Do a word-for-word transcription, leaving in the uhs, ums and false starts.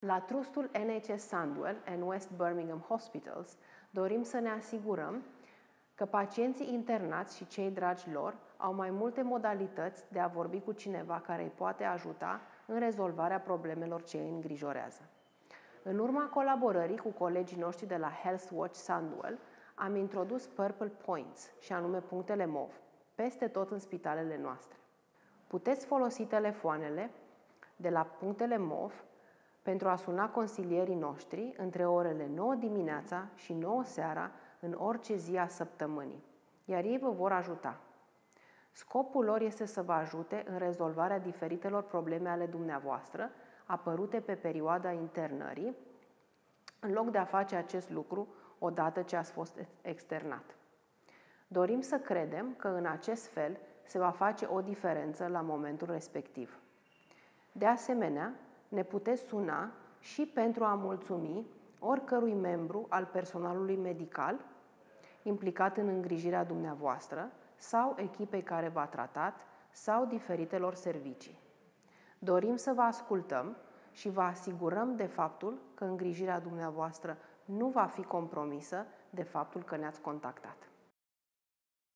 La trustul N H S Sandwell and West Birmingham Hospitals dorim să ne asigurăm că pacienții internați și cei dragi lor au mai multe modalități de a vorbi cu cineva care îi poate ajuta în rezolvarea problemelor ce îi îngrijorează. În urma colaborării cu colegii noștri de la Health Watch Sandwell, am introdus Purple Points, și anume punctele mov, peste tot în spitalele noastre. Puteți folosi telefoanele de la punctele mov pentru a suna consilierii noștri între orele nouă dimineața și nouă seara în orice zi a săptămânii, iar ei vă vor ajuta. Scopul lor este să vă ajute în rezolvarea diferitelor probleme ale dumneavoastră apărute pe perioada internării, în loc de a face acest lucru odată ce ați fost externat. Dorim să credem că în acest fel se va face o diferență la momentul respectiv. De asemenea, ne puteți suna și pentru a mulțumi oricărui membru al personalului medical implicat în îngrijirea dumneavoastră sau echipei care v-a tratat sau diferitelor servicii. Dorim să vă ascultăm și vă asigurăm de faptul că îngrijirea dumneavoastră nu va fi compromisă de faptul că ne-ați contactat.